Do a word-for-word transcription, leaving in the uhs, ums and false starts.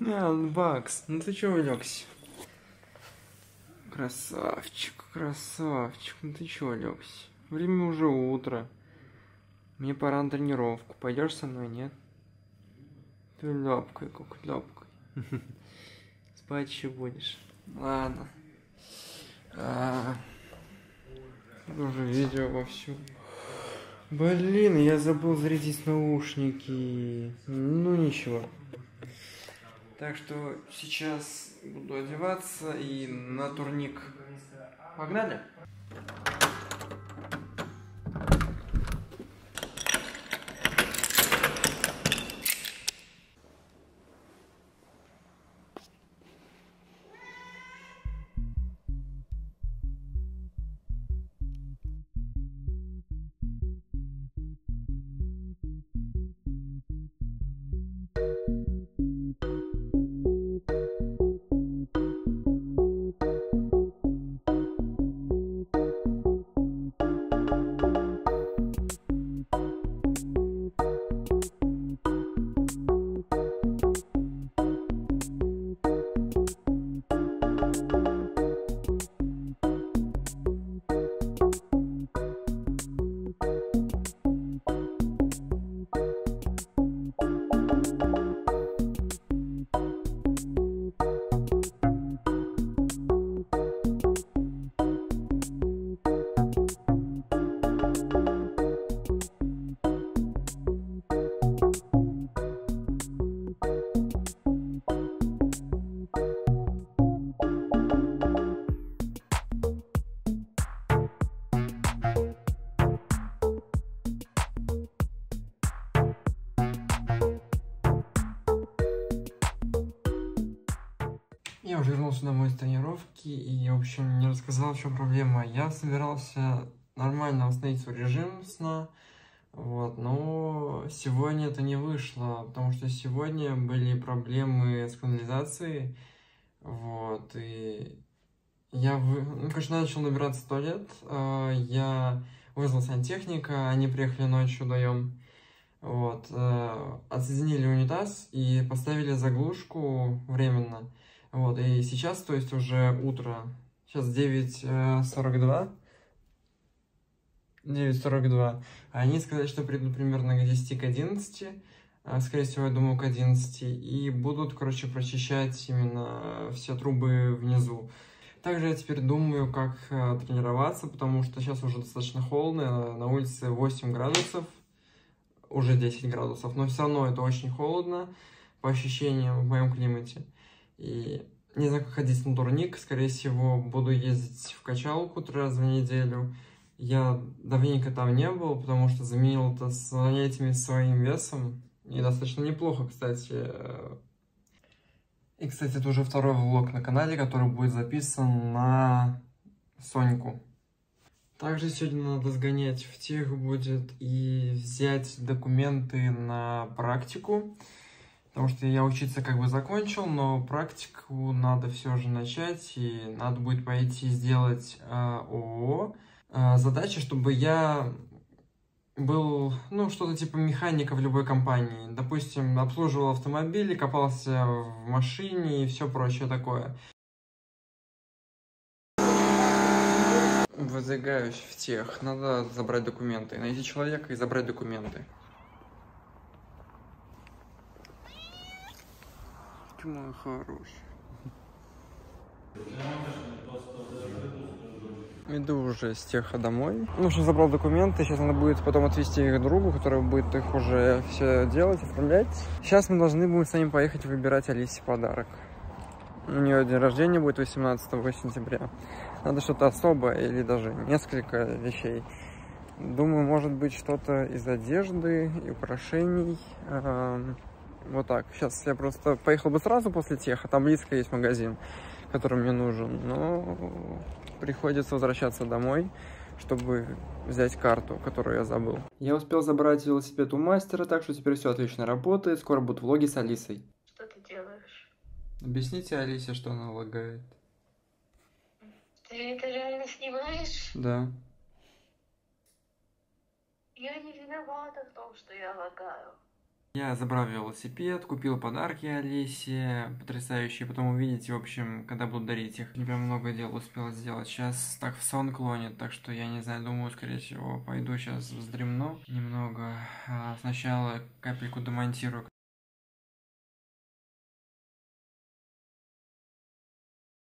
А, Бакс, ну ты чё улегся? Красавчик, красавчик, ну ты чё улегся? Время уже утро. Мне пора на тренировку. Пойдешь со мной, нет? Ты лёпкой, как лёпкой. Спать еще будешь. Ладно. А, уже видео вовсю. Блин, я забыл зарядить наушники. Ну ничего. Так что сейчас буду одеваться и на турник. Погнали? Я уже вернулся домой с тренировки и, в общем, не рассказал, в чем проблема. Я собирался нормально восстановить свой режим сна, вот, но сегодня это не вышло, потому что сегодня были проблемы с канализацией, вот, и я, вы... ну, конечно, начал набираться в туалет, я вызвал сантехника, они приехали ночью вдвоем, вот, отсоединили унитаз и поставили заглушку временно. Вот, и сейчас, то есть, уже утро. Сейчас девять сорок два. девять сорок два. Они сказали, что придут примерно к десяти, к одиннадцати. Скорее всего, я думаю, к одиннадцати. И будут, короче, прочищать именно все трубы внизу. Также я теперь думаю, как тренироваться, потому что сейчас уже достаточно холодно. На улице восемь градусов. Уже десять градусов. Но все равно это очень холодно, по ощущениям, в моем климате. И не знаю, как ходить на турник. Скорее всего, буду ездить в качалку три раза в неделю. Я давненько там не был, потому что заменил это с занятиями своим весом. И достаточно неплохо, кстати. И, кстати, это уже второй влог на канале, который будет записан на Соньку. Также сегодня надо сгонять в тех будет и взять документы на практику. Потому что я учиться как бы закончил, но практику надо все же начать, и надо будет пойти сделать э, ООО. Э, задача, чтобы я был, ну, что-то типа механика в любой компании. Допустим, обслуживал автомобили, копался в машине и все прочее такое. Выдвигаюсь в тех. Надо забрать документы. Найти человека и забрать документы. Ты мой хороший. Иду уже с теха домой. Ну, что забрал документы. Сейчас надо будет потом отвезти их другу, который будет их уже все делать, оформлять. Сейчас мы должны будем с ними поехать выбирать Алисе подарок. У нее день рождения будет восемнадцатого сентября. Надо что-то особое или даже несколько вещей. Думаю, может быть, что-то из одежды и украшений. Вот так. Сейчас я просто поехал бы сразу после теха. Там близко есть магазин, который мне нужен. Но приходится возвращаться домой, чтобы взять карту, которую я забыл. Я успел забрать велосипед у мастера, так что теперь все отлично работает. Скоро будут влоги с Алисой. Что ты делаешь? Объясните Алисе, что она лагает. Ты это реально снимаешь? Да. Я не виновата в том, что я лагаю. Я забрал велосипед, купил подарки Олесе, потрясающие, потом увидите, в общем, когда буду дарить их. Я прям много дел успел сделать. Сейчас так в сон клонит, так что я не знаю, думаю, скорее всего, пойду сейчас вздремну немного. А сначала капельку домонтирую,